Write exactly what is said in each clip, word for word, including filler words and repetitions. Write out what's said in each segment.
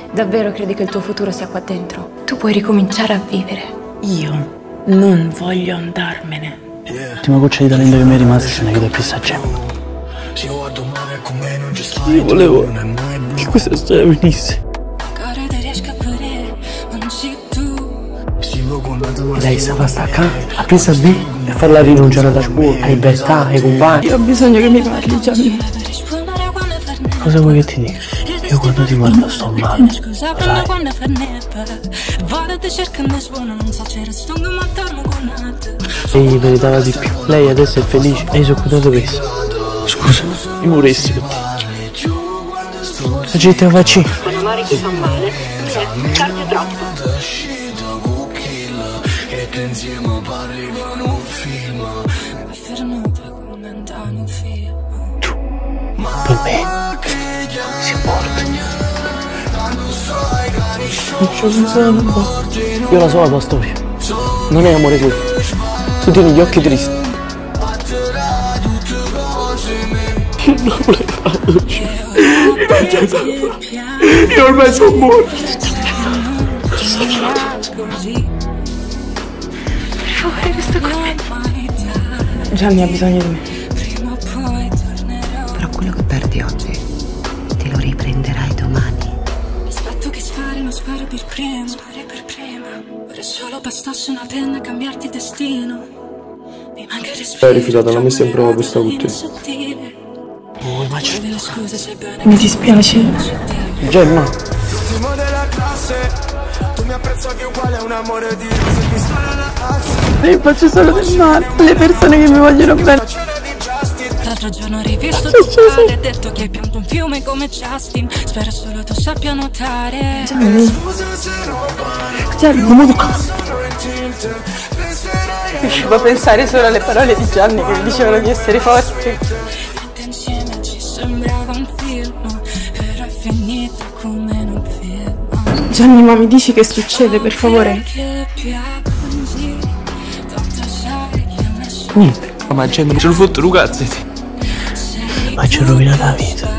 Davvero credi che il tuo futuro sia qua dentro? Tu puoi ricominciare a vivere. Io non voglio andarmene. L'ultima goccia di talento che mi è rimasta se ne chiede più saggio. Io volevo che questa storia finisse. Lei sta a staccare, a pensa a me e farla rinunciare alla scuola, a libertà, ai compagni. Io ho bisogno che mi parli, Gianni. Cosa vuoi che ti dica? Io quando ti guardo sto male, lo sai? E gli meritava di più. Lei adesso è felice e io sono contento per questo. Scusa, mi moriresti per te. La gente fa C. Con amore che fa male, perché tardi troppo. Tu, per me, si porta. Non ci ho pensato. Io la so la tua storia. Non è amore quello. Tu tieni gli occhi tristi. Non volevo farlo. Io ormai sono morto. Per favore, resta con me. Gianni ha bisogno di me. Però quello che perdi oggi te lo riprenderai domani. Aspetto che spari, non spari per prima. Spari per prima. Ora solo bastasse una penna a cambiarti destino. Mi manca il respiro. Hai rifiutato la messa in prova questa con te. Oh, Mi dispiace. Gemma. Io faccio solo del male. Le persone che mi vogliono bene. L'altro giorno ho rivisto tuo padre, ha detto che hai pianto un fiume come Justin. Spero solo tu sappia nuotare. Gianni. Gianni, come tu? Riuscivo a pensare solo alle parole di Gianni che mi dicevano di essere forte. Insieme ci sembrava un film, però è finita come in un film. Gianni, ma mi dici che succede, per favore? Niente. Ma gente mi sono fatto un cazzo. Ma ci ho rovinato la vita.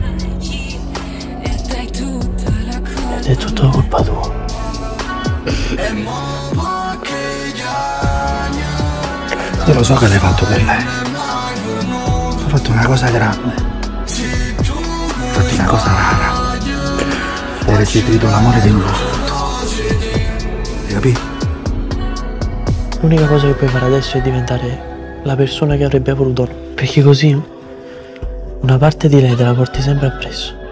Ed è tutta colpa tua. Io lo so che l'hai fatto per lei. Hai fatto una cosa grande. Hai fatto una cosa rara. Hai restituito l'amore del tuo frutto. Hai capito? L'unica cosa che puoi fare adesso è diventare la persona che avrebbe voluto. Perché così una parte di lei te la porti sempre appresso.